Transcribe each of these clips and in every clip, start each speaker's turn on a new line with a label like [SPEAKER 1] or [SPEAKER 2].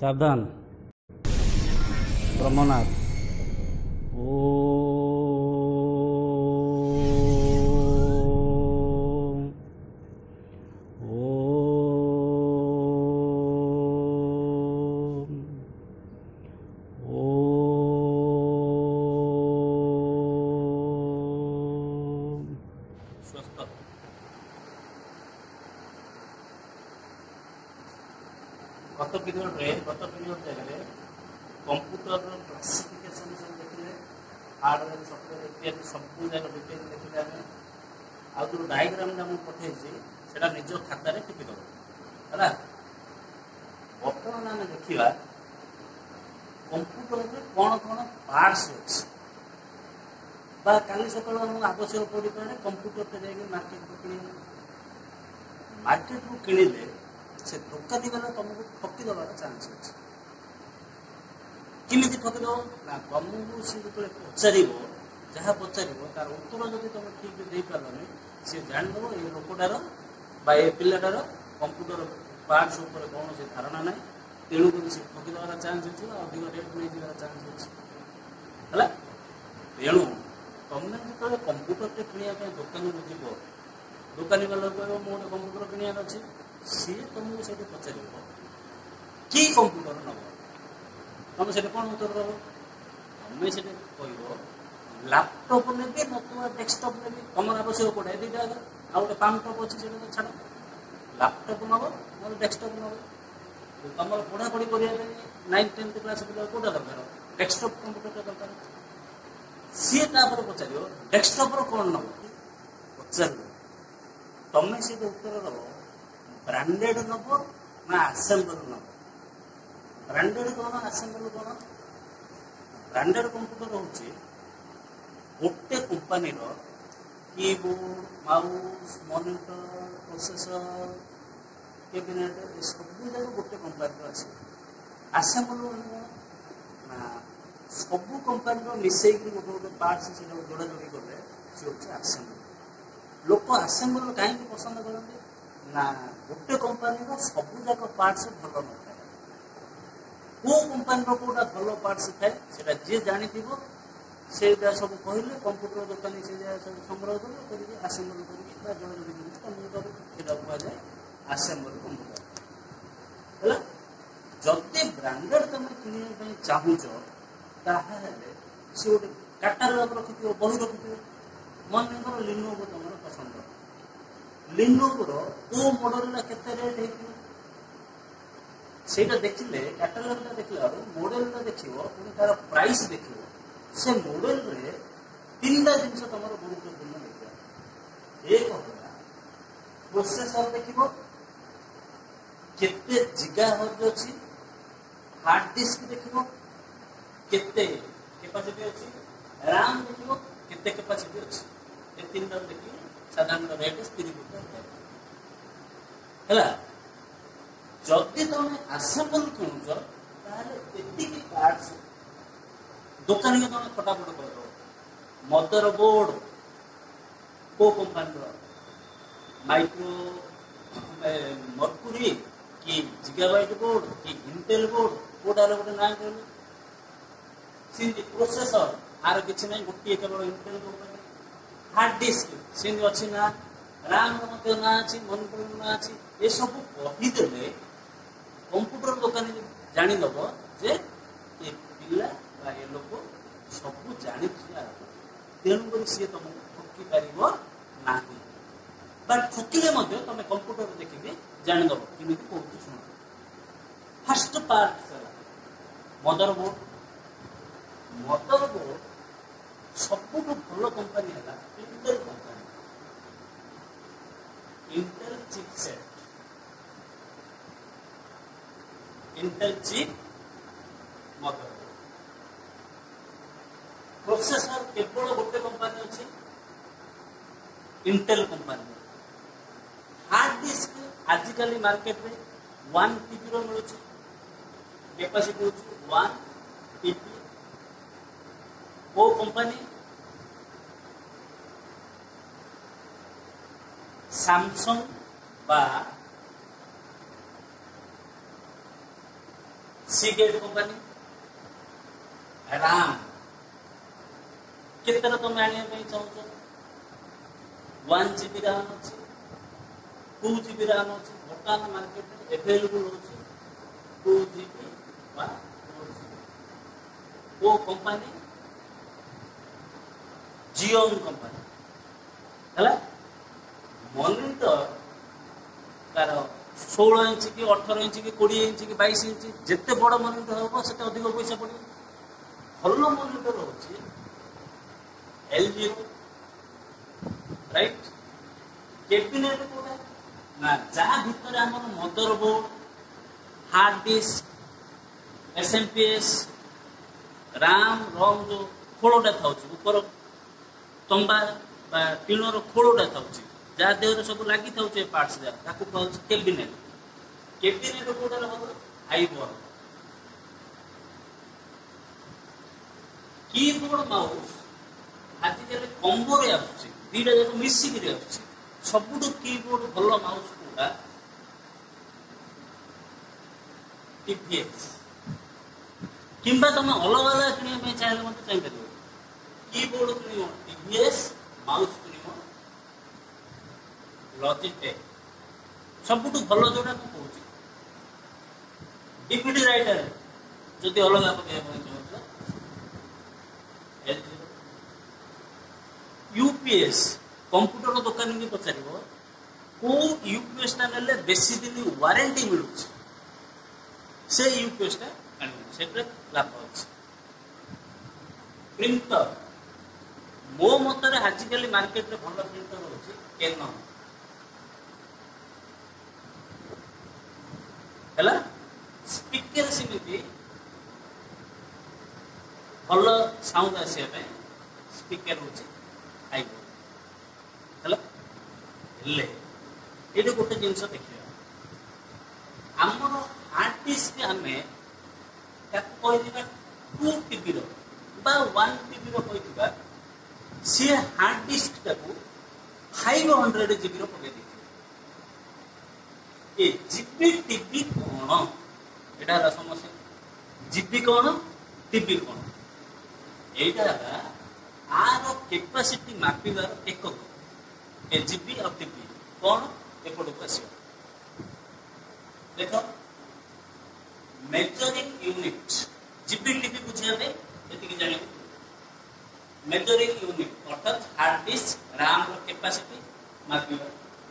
[SPEAKER 1] सावधान ब्रह्मनाथ ओ
[SPEAKER 2] गत पीरियड जगह कंप्यूटर क्लासिफिकेशन सब देखिए हार्डवेयर सफ्टवेयर इत्यादि सब जगह डिटेल देखिए आम जो डायग्राम मुझे पठे से निज खातार टिपिदेव है। बर्तमान आम देखा कंप्यूटर में कौन कौन पार्ट्स अच्छे काली सकाल आवश्यक पड़ पाए कंप्यूटर मार्केट को कि मार्केट को किणिले से दुकानी वाला तुमको ठकी देवार चान्स अच्छे किमी ठकीद ना तुमको सी जो पचार जहाँ पचार तार उत्तर जब तुम ठीक दे पारे सी जानदेव ये लोकटार ए पिलाटार कंप्यूटर पार्ट्स उपर कौन से धारणा ना तेणुक सी ठकी देवार चान्स अच्छे अधिक रेट नहीं जावार चान्स अच्छे है। तेणु तुमने जो कंप्यूटर किणा दुकान को जीव दुकानी वाला कह मोटे कंप्यूटर किणार अच्छे सी तुमको से पचार कि कंप्यूटर नब तुम से कौन उत्तर दब तुम्हें से कह लैपटॉप ने भी ना डेस्कटॉप ने भी तुम आवश्यक कौटे दुटा आ गए पामटॉप अच्छे से छाड़ लैपटॉप नब ना डेस्कटॉप नब तुम पढ़ापढ़ी करने 9th 10th क्लास पिला कौटा दरकार डेस्कटॉप कंप्यूटर दरकार सी पचार डेस्कटॉप कौन नब पचार तुम्हें से उत्तर दब ब्रांडेड नब ना आसेम्बल नब ब्रांडेड कौन आसेम्बल कौन ब्रांडेड कंप्यूटर हूँ गोटे company keyboard mouse monitor processor cabinet सब जाक गोटे कंपानी आसे आसेम्बल ना सब कंपानी मिसई गोटे गोटे पार्ट्स से जोड़ा जोड़ी कले सी हूँ आसेम्बल लोक आसेम्बल कहीं पसंद करते ना गोटे कंपानी सब जाक पार्ट्स भल न था कौ कंपानी कौटा भल पार्ट्स थाए से जी जानी से सब कहले कंप्यूटर दुकानी से सब संग्रह कर आसेम्बल कर जोड़ा कहुए आसेम्बल कंप्यूटर है। जदि ब्रांडेड तुम कि चाहूच सी गोटे कैटालॉग रखि बही रखि मन लिनोवो तुम पसंद लिनोवोर को मॉडल केते रेट है सेटा देखिले कैटालॉग देखला मॉडल देखियो पुणी तार प्राइस देखियो से मॉडल रे तीनटा जिनस तुम गुरुत्वपूर्ण देखिए एक होला प्रोसेसर देखियो केते गीगाहर्ट्ज अछि हार्ड डिस्क देखियो केते कैपेसिटी अछि रैम देखियो केते कैपेसिटी अछि ए तीनटा देखियो साधारण रेट स्थिर है। जदि तुम आसेम्बल किणुच एति पार्ट्स दुकानी को तुम फटाफट कर मदर बोर्ड को कंपानी माइक्रो मर्क्यूरी कि जिगाबाइट बोर्ड कि इंटेल बोर्ड कोटार गोटे ना कहले प्रोसेसर आर किसी ना गोटे केवल इंटेल कंपानी हार्ड डिस्क सिंह अच्छी ना रैम ना अच्छी मॉनिटर ना अच्छी ये सब कहीदे कंप्यूटर दुकानी जानीदब जे ये पिला ये लोक सब जानी तेणुक सी तुमको ठकी पार ना ठकिले तुम कंप्यूटर देखिए जानीदब कि कौन शुण फास्ट पार्ट मदर बोर्ड सबुठ भल कंपानी है Intel company Intel chipset Intel chip mother processor केवल गोटे कंपानी अच्छी इंटेल कंपानी हार्ड डिस्क आजिकल मार्केट में 1 TB मिलूँ कैपेसिटी हूँ 1 TB वो कंपानी सैमसंग बा सीगेट कंपनी राम केतर तुम आने चाहो 1 GB राम अच्छे 2 GB राम अच्छे बर्तमान मार्केट में अवेलेबल होची 2 GB बा 4 GB वो कंपनी जियोन कंपनी है मॉनिटर तार 16 इंच की 18 इंच की 20 इंच की 22 इंच जिते बड़ मॉनिटर हम से अधिक पैसा पड़े भल मॉनिटर होची LG राइट कैबिनेट कोडा ना जहाँ भीतर आमर motherboard hard disk SMPS RAM ROM जो खोलटा था ऊपर तंबा टीणर खोलटा था जहाँ देहरे सब लगी था पार्ट्स कह कैबिनेट कैबिनेट कोडा हम हाइबर कीबोर्ड माउस आजिकल कम्बो दीटा जाक मिसिक सबुठ कीबोर्ड भल माउस कोटा TVS किंबा तुम अलग अलग किणा चाहिए मत चाहिए कीबोर्ड किण TVS माउस किण लॉजिटेक सबुठ भल जोटा मुझे डीपीडी राइटर जदि अलग पकड़ यूपीएस कंप्यूटर दुकान भी पचार को यूपीएस ने बेसी दिन वारंटी मिलू से यूपीएस से लाभ अच्छे प्रिंटर मो मत आजिकल मार्केट में भल प्रिंटर होची कैनन है स्पीकर सेमती भल साउंड आसा स्पीकर होची हाइब्रिड है ये गोटे जिनस देखा आमर हार्ड डिस्क आम कह 2 TB 1 TB रहा सी हार्ड डिस्क टाक 500 GB पकड़ ये जीबी टीबी कौन यहाँ समस्या जीबी कौन टीबी कौन यहाँ आर कैपेसिटी मापिबार एकक एजीबी और टीबी कौन एपटक आस देख मेजरिंग यूनिट जीबी टीबी बुझाते ये जान मेजरिंग यूनिट अर्थात हार्ड डिस्क राम कैपेसिटी मापिबार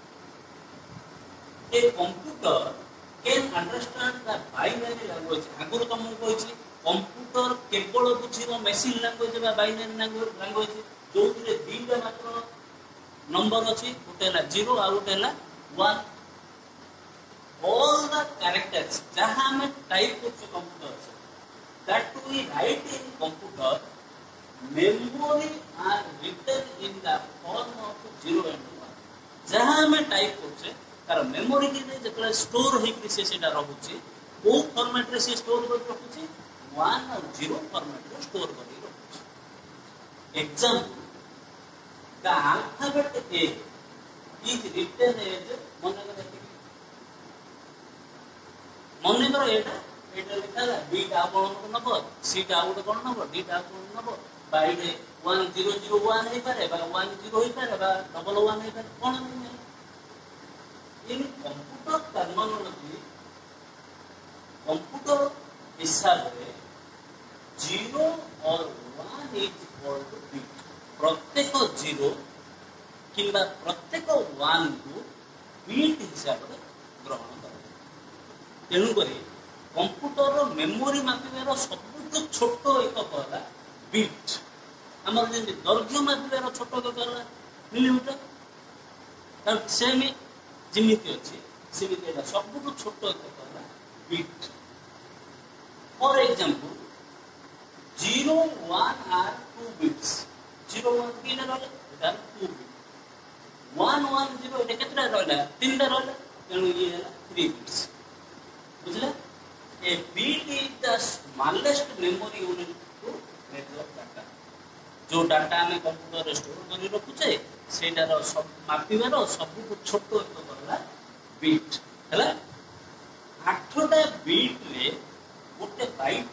[SPEAKER 2] a computer can understand the binary language आगुर तुमको कही कंप्यूटर केवल बुझीब मेसीन लैंग्वेज बा बाइनरी लैंग्वेज जो दीटा मात्र नंबर अच्छी गोटे 0 आ गोटे 1 ऑल द कैरेक्टर्स जहाँ आम टाइप कर computer that to be write in computer memory are written in the form of 0 and 1 जहाँ आम टाइप कर तार मेमोरी की जो स्टोर होता रोचे वो फॉर्मेट रे स्टोर कर रखुचे 1 और 0 फॉर्मेट रे स्टोर कर रखुचे example the alphabet A is written as मन कर एटा लिखा है B टा कौन नब C टा गोटे कौन नब D टा कौन नब बा 1001 हो पारे 10 हो पारे 111 हो पारे कौन नहीं इन कंप्यूटर टर्मिनोलॉजी कंप्यूटर हिसाब से 0 और 1 इज इक्वल टू बीट प्रत्येक 0 किंबा प्रत्येक 1 को बीट हिसाब से ग्रहण कर तेणुक कंप्यूटर मेमोरी मापिबार सबुठ छोट एकक है बीट आम दैर्घ्य मापिबार छोट एकक है मिलीमीटर सेम जिमिति अच्छी सेमिति सबुठ छोट एकक है bit for example 0 1 or 2 bits 0 1 तीन रहा 2 बिट 1 1 0 ये केतरा रहा 3 रहा तेणु ये है 3 बिट्स बुझले a bit is the smallest memory unit to network data जो डाटा आम कंप्यूटर स्टोर कर रखुचे सेटार सब मापिबार सबुठ छोट एकक है बीट है 8टा बीट रे गोटे बाइट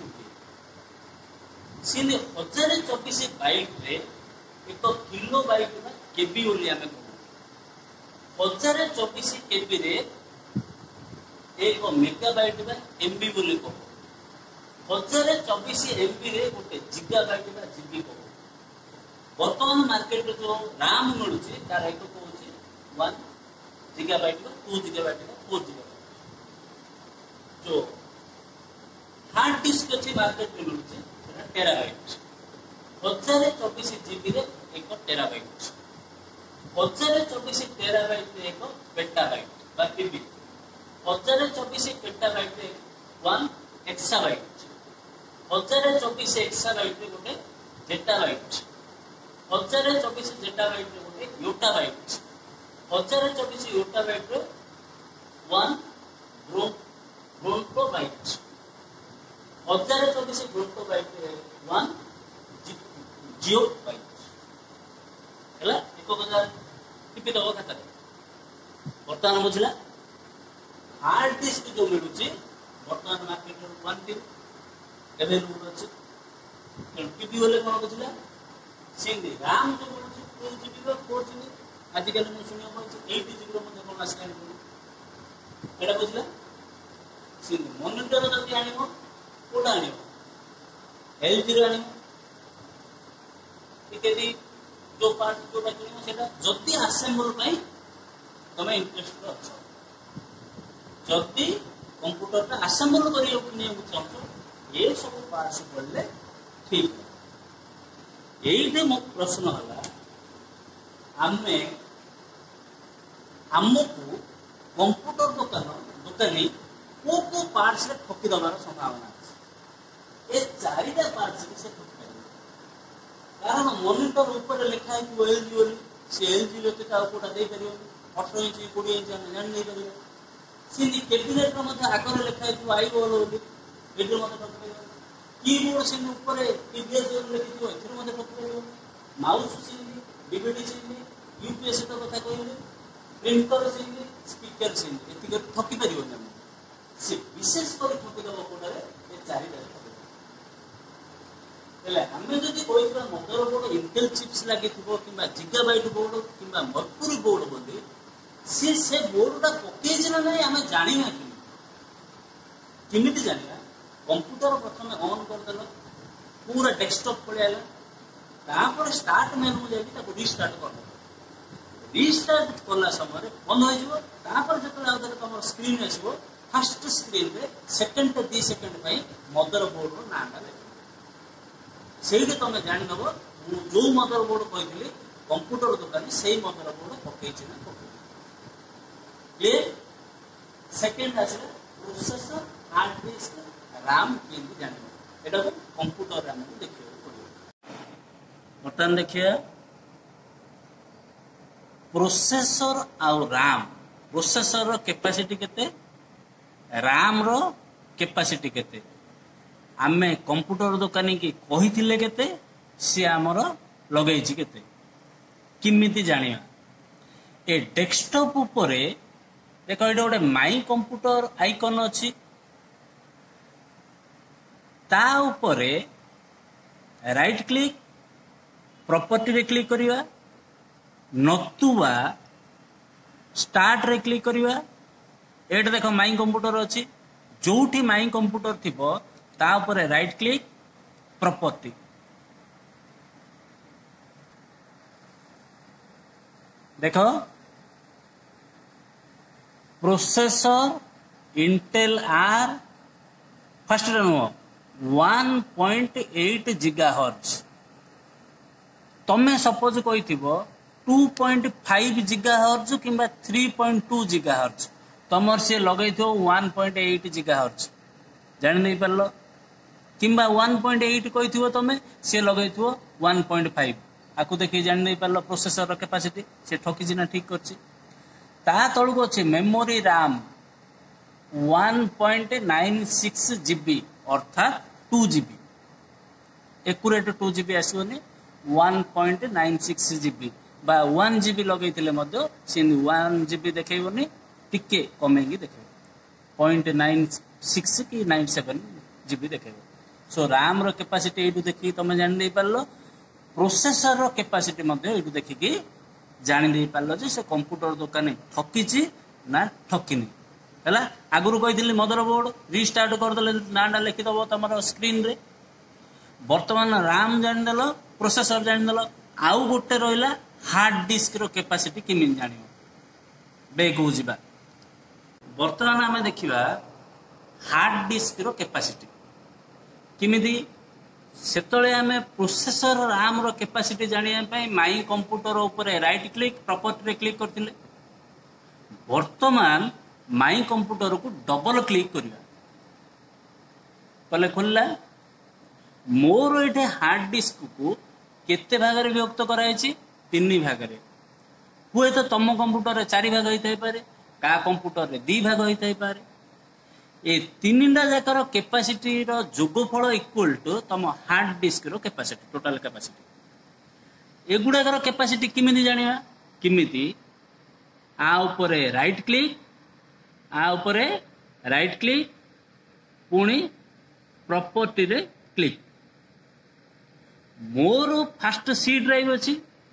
[SPEAKER 2] सी 1024 बाइट रे एक किलो बाइट ना केबी बोली आमे कहू 1024 केबी रे एक मेगाबाइट बा एमबी बोली कहू 1024 एमबी रे गोटे जिगाबाइट बा जीबी कहू वर्तमान मार्केट जो राम मिलूँ तार एक कौन 1 जिगाबाइट 2 जिगाबाइट 4 जिगाबाइट जो हार्ड डिस्क अच्छी मार्केट में मिलूँ टेराबाइट 1024 जीबी रे एक टेराबाइट 1024 टेराबाइट रे एक पेटाबाइट बा पीबी 1024 पेटाबाइट रे 1 एक्साबाइट 1024 एक्साबाइट रे गोटे जेटाबाइट 1024 जेटाबाइट रे गोटे योटाबाइट 1024 योटाबाइट रे 1 ब्रोंकोबाइट 1024 ब्रोंकोबाइट रे 1 जियोबाइट हैला एक कथा टिपि दबो खाता वर्तमान बुझला हार्ड डिस्क जो मिलुची वर्तमान मार्केट रे 1 टी अवेलेबल अछि टीबी बोले कोन बुझला सिंधी राम जो मिलुची 2 जीबी रो 4 जीबी आज कल मु सुनियो पड़छि 8 जीबी रो मध्ये कोन आसला एटा बुझला सिंधी मॉनिटर जति आनिबो कोडा आनिबो एलजी रो आनिबो इत्यादि जो पार्ट जो किनिबो सेटा जति असेंबल पई तमे इंटरेस्ट अछ जति कंप्यूटर ता असेंबल करियो किनियो चाहतो ये सब पार्ट्स पड़ले ठीक ये मो प्रश्न है आमे आमको कंप्यूटर दुकानी को पार्ट्स रे ठकी दबार संभावना अच्छे ये चारिटा पार्ट्स से ठकी कारण मॉनिटर ऊपर लिखा है कि एलजी बोली से एलजी लोते ता कोटा दे परियो 18 इंच 20 इंच हम जान नहीं परियो सिंधी कैबिनेट रो मध्ये आगर लिखा है कि आई बोल बोली एडो मध्ये ठकी परियो कीबोर्ड सिंधी ऊपर टीवीएस जो लिखि थियो एथि मध्ये ठकी परियो माउस सिंधी डीवीडी सिंधी यूपीएस तो कथा कहले प्रिंटर सिंधी स्पीकर सिंधी एति कर ठकी परियो ना से विशेष कर ठकी दबो कोटा रे ए चारिटा हमें जब कोई मदर बोर्ड इंटेल चिप्स लगे कि जिगाबाइट बोर्ड कि मर्क्यूरी बोर्ड बोली सी से बोर्डटा पकईज ना नहीं आम जाना किमिति जाना कंप्यूटर प्रथम ऑन करदेल पूरा डेस्कटॉप पड़े स्टार्ट मेनू जाकर रिस्टार्ट कर रिस्टार्ट कला समय बंद हो जो तुम स्क्रीन आसो फास्ट स्क्रीन रे सेकेंड 2 सेकेंड मदर बोर्ड नाटा से तुम जानदेव जो मदर बोर्ड कही कंप्यूटर दुकानी से मदर बोर्ड पकई ना पकई सेकेंड आसला प्रोसेसर हार्ड डिस्क राम केमती जान एटा कंप्यूटर आम देखा पड़े बर्तमान देखिए प्रोसेसर आउ राम प्रोसेसर रो कैपेसिटी केते राम रो कैपेसिटी केते आमे कंप्यूटर दुकानी की कही केते सी आमर लगे केते किमिति जानिया ए डेस्कटॉप उपरे देखो ये गोटे माई कंप्यूटर आइकन अच्छी ता उपरे राइट क्लिक प्रॉपर्टी रे क्लिक करिवा नतुवा स्टार्ट रे क्लिक करिवा एटा देखो माई कंप्यूटर अच्छी जोठी माई कंप्यूटर थिबो ता उपरे राइट क्लिक प्रॉपर्टी देखो प्रोसेसर इंटेल आर फर्स्ट नुह 1.8 GHz तमें सपोज कही 2.5 GHz कि 3.2 GHz तुम सी लगे 1.8 GHz जान नहीं पार कि 1.8 कही तुम सी लगे 1.5 आपको देखिए जान नहीं पार प्रोसेसर कैपेसिटी से ठकी ना ठीक कर तलू अच्छे मेमोरी राम 1.96 GB अर्थात 2 GB एक्यूरेट 2 GB आसोनी 1.96 GB बा 1 GB लगे 1 GB देखनी टिके कमेगी देखे 0.96 कि 97 जीबी देखेबो। सो रैम रो कैपेसिटी एटू देखि तमे जानि नै पारलो, प्रोसेसर रो कैपेसिटी मध्ये एटू देखि जानि नै पारलो जे से कंप्यूटर दुकानी ठकीची ना ठकीनी हैला। आगुरु कहिदिली मदरबोर्ड रीस्टार्ट कर देले नाडा लिखि दबो तमरो स्क्रीन रे। वर्तमान रैम जानि देलो, प्रोसेसर जानि देलो, आउ गोटे रहिला हार्ड डिस्क रो कैपेसिटी किमिन जानिबो बेगु जिबा। वर्तमान आमे देखिबा हार्ड डिस्क रो कैपेसिटी किमिदी। सेतळे आमे प्रोसेसर रैम रो कैपेसिटी जानिया पई माई कंप्यूटर ऊपर राइट क्लिक प्रॉपर्टी रे क्लिक करथिले। वर्तमान माई कंप्यूटर को डबल क्लिक करिया कले खोलला। मोर एठे हार्ड डिस्क को केते भाग रे विभक्त करायछि? 3 भाग रे। हुए तो तम कंप्यूटर रे 4 भाग होइथाय पारे, का कंप्यूटर रे 2 भाग होइथाय पारे। ए 3टा जाकर कैपेसिटी रो जोगफल इक्वल टू तम हार्ड डिस्क रो कैपेसिटी, टोटल कैपेसिटी। एगुडाकर कैपेसिटी किमिति जानिबा? किमिति आ ऊपर राइट क्लिक, आ ऊपर राइट क्लिक, पुणी प्रॉपर्टी रे क्लिक। मोर फास्ट सी ड्राइव अच्छी,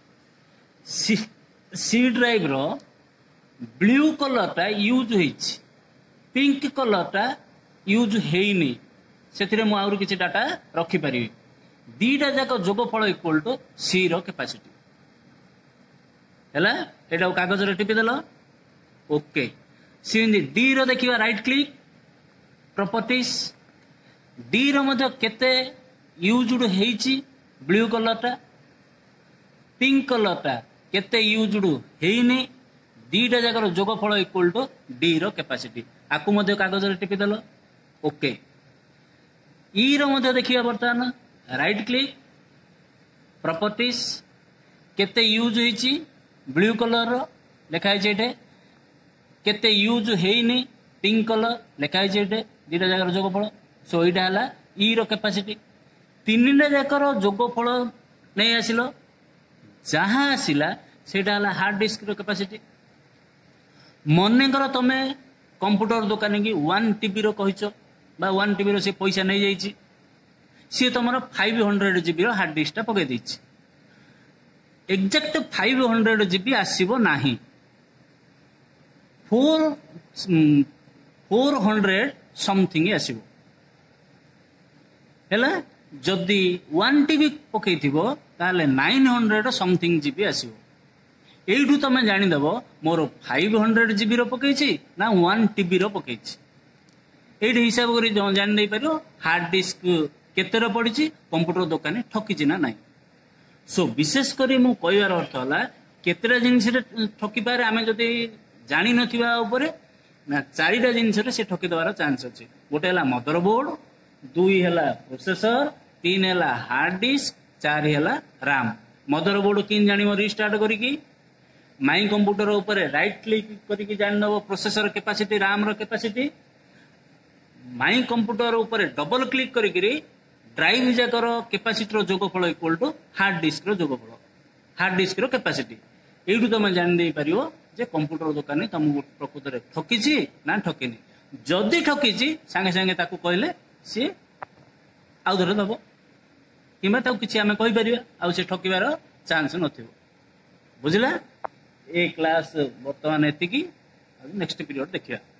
[SPEAKER 2] सी ड्राइव रो ब्लू कलर टा यूज होइछि, पिंक कलर टा यूज हेइनी, सेथिरे मु आउर किछि डाटा रखि परिबी। दीटा जाक जोगफल इक्वल टू सी रो कैपेसिटी हैला। एटा कागज रे टिपि देलो, ओके। सी डी रो देखिबा राइट क्लिक प्रॉपर्टीज, डी रो मध्ये केते यूज्ड हेइछि ब्लू कलर टा, पिंक कलर टा केते यूज्ड हेइनी, दीटा जाकर जोगफल इक्वल टू डी रो कैपेसिटी। आकु मध्ये कागज रे टिपि देलो, ओके। ई रो मध्ये देखिबा वर्तमान राइट क्लिक प्रॉपर्टीज, केते यूज होइछि ब्लू कलर रो लेखा है एठे, केते यूज हेइनी पिंक कलर लेखा है एठे, दीटा जाकर जोगफल। सो इटा हला ई रो कैपेसिटी। 3टा जाकर जोगफल नै आसिलो, जहां आसिला सेटा हला हार्ड डिस्क रो कैपेसिटी। मने कर तमे कंप्यूटर दुकानी की 1 टीबी रो कहिचो बा 1 टीबी रो से पैसा नै जाईची, सी तमरो 500 जीबी रो हार्ड डिस्क टा पके दिछि। एग्जैक्ट 500 जीबी आसीबो नाही, 400 समथिंग आसीबो हैला। जदि 1 टीबी पके थिबो ताले 900 समथिंग जीबी आसीबो। एइठु तमे जानि देबो मोर 500 जीबी रो पकेछि ना 1 टीबी रो पकेछि। एइठि हिसाब करी जानि नै परियो हार्ड डिस्क केते रो पडिछि, कंप्यूटर दुकाने ठकिछि ना नाही। सो विशेष करी मु कहबार अर्थ हला केतेटा जिनिस रे ठकी पारे आमे जदि जानि नथिबा ऊपर ना 4टा जिनिस रे से ठकी दवार चांस अछि। गोटे हला मदरबोर्ड, 2 हला प्रोसेसर, 3 हला हार्ड डिस्क, 4 हला रैम। मदरबोर्ड किन जानिबो रीस्टार्ट करी की माई कंप्यूटर ऊपर राइट क्लिक करी जानि नबो प्रोसेसर कैपेसिटी, रैम रो कैपेसिटी। माई कंप्यूटर ऊपर डबल क्लिक करी ड्राइव जाकर कैपेसिटी रो जोगफल इक्वल टू हार्ड डिस्क रो जोगफल, हार्ड डिस्क रो कैपेसिटी। एइठु तमे जानि देई परियो जे कंप्यूटर दुकानी तुमको प्रकृत रे ठकिछि ना ठकिनी। जदि ठकिछि संगे संगे ताकू कहले सी आउ धरे दबो, किमा ताकू किछि आमे कहि परिबा आउ से ठकिबार चांस नथिबो। बुझिला? ए क्लास वर्तमान एतिकी, नेक्स्ट पीरियड देखिया।